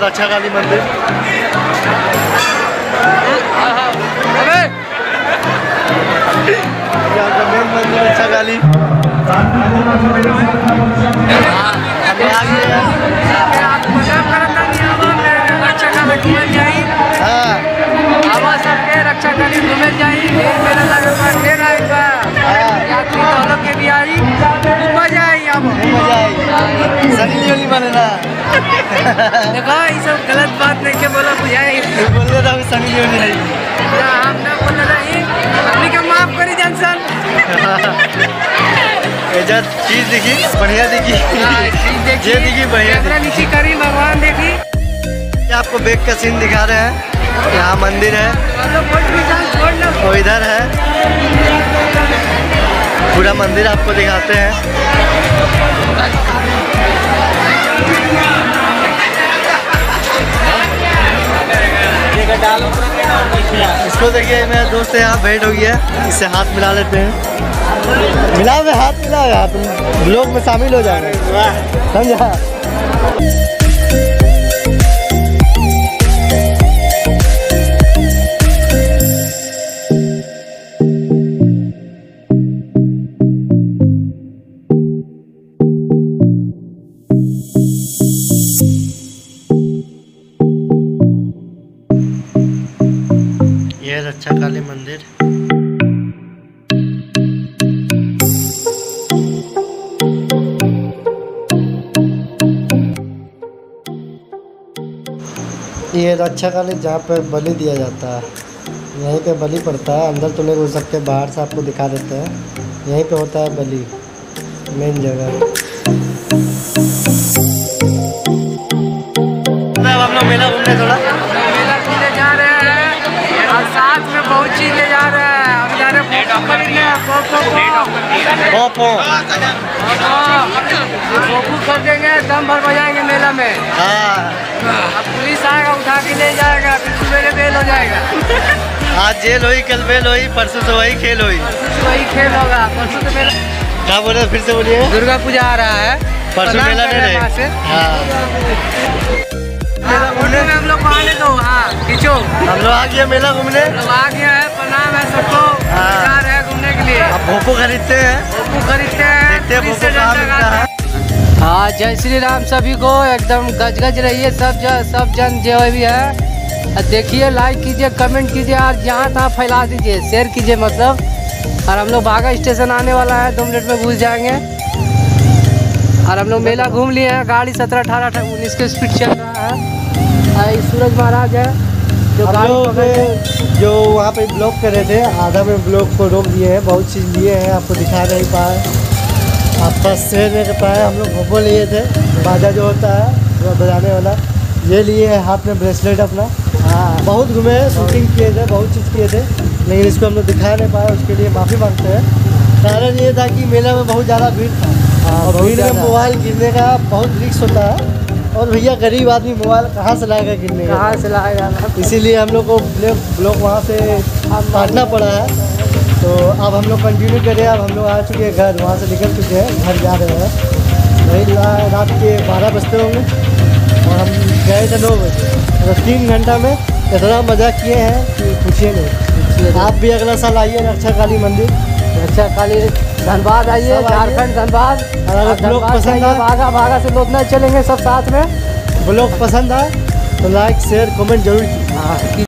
रक्षा काली मंदिर। मेन मंदिर रक्षा काली रक्षा काली घूमे जाई मेला लगा ढेर आएगा यात्री तो के भी आई मजा आई सनी लियोनी बने ना। देखो ये सब गलत बात नहीं के बोला बुझाई बोल रहा हूँ सनी लियोनी है हम ना बोल रही अपनी का माफ करी जंसन इज्जत चीज दिखी बढ़िया दिखी ये दिखी बढ़िया नीचे करी भगवान देखी। आपको बैग का सीन दिखा रहे हैं। यहाँ मंदिर है और इधर है पूरा मंदिर आपको दिखाते हैं। इसको देखिए मेरा दोस्त है यहाँ भेंट हो गया, इससे हाथ मिला लेते हैं। मिला हुए हाथ मिला हुआ तुम ब्लॉग में शामिल हो जाएगा समझा। ये रक्षा काली मंदिर। ये रक्षा काली जहाँ पे बलि दिया जाता है, यहीं पे बलि पड़ता है। अंदर तो नहीं घुस सकते, बाहर से आपको दिखा देते हैं। यहीं पे होता है बलि, मेन जगह। अब हम लोग मेला घूमने जा रहे हैं और साथ में बहुत चीज ले जा रहे हैं। हम जा रहे हैं फोटो खरीदेंगे, दम भर बजाएंगे मेला में। अब पुलिस आएगा उठा के ले जाएगा, फिर सुबह बेल हो जाएगा। आज जेल हुई, कल बेल हुई, परसों से वही खेल हुई। वही खेल होगा, परसों तो मेला। क्या बोले फिर से बोलिए। दुर्गा पूजा आ रहा है, परसों मेला नहीं रहे। हम लोग आने दो। हाँ खींचो, हम लोग आ गए मेला घूमने। आ गया है, प्रणाम है सबको। जा रहे हैं घूमने के लिए। अब भोपू खरीदते हैं, देखते हैं भोपू कहाँ मिलता है। हाँ जय श्री राम सभी को। एकदम गज गज रहिए सब जन जो भी है। देखिए, लाइक कीजिए, कमेंट कीजिए और जहाँ तहाँ फैला दीजिए, शेयर कीजिए मतलब। और हम लोग बागा स्टेशन आने वाला है, 2 मिनट में घुस जाएंगे। और हम लोग मेला घूम लिए हैं। गाड़ी 17, 18, 19 की स्पीड चल रहा है। सूरज महाराज है जो गाड़ी जो वहाँ पे ब्लॉक कर रहे थे, आधा में ब्लॉक को रोक दिए हैं। बहुत चीज़ लिए हैं, आपको दिखा नहीं पाए, आपका शेयर नहीं कर पाए। हम लोग भोपो लिए थे, बाजा जो होता है वो बजाने वाला, ये लिए है हाथ में ब्रेसलेट अपना। हाँ बहुत घूमे, शूटिंग किए थे, बहुत चीज़ किए थे, लेकिन इसको हम लोग दिखा नहीं पाए। उसके लिए माफ़ी मांगते हैं। कारण ये था कि मेला में बहुत ज़्यादा भीड़ था और भीड़ में मोबाइल गिरने का बहुत रिस्क होता है। और भैया गरीब आदमी मोबाइल कहाँ से लाएगा गिरने का, कहाँ से लाएगा। इसीलिए हम लोग को ब्लॉक वहाँ से काटना पड़ा है। तो अब हम लोग कंटिन्यू करें। अब हम लोग आ चुके हैं घर, वहाँ से निकल चुके हैं, घर जा रहे हैं। वही रात के 12 बजते होंगे और हम गए थे 9 बजे। तो 3 घंटा में इतना मज़ा किए हैं कि पूछिए नहीं। आप भी अगला साल आइए रक्षा काली मंदिर, रक्षा काली धनबाद आइए, झारखंड धनबाद। अगर ब्लॉग पसंद आए, भागा से लोटना चलेंगे सब साथ में। ब्लॉग पसंद आए तो लाइक शेयर कमेंट जरूर कीजिए।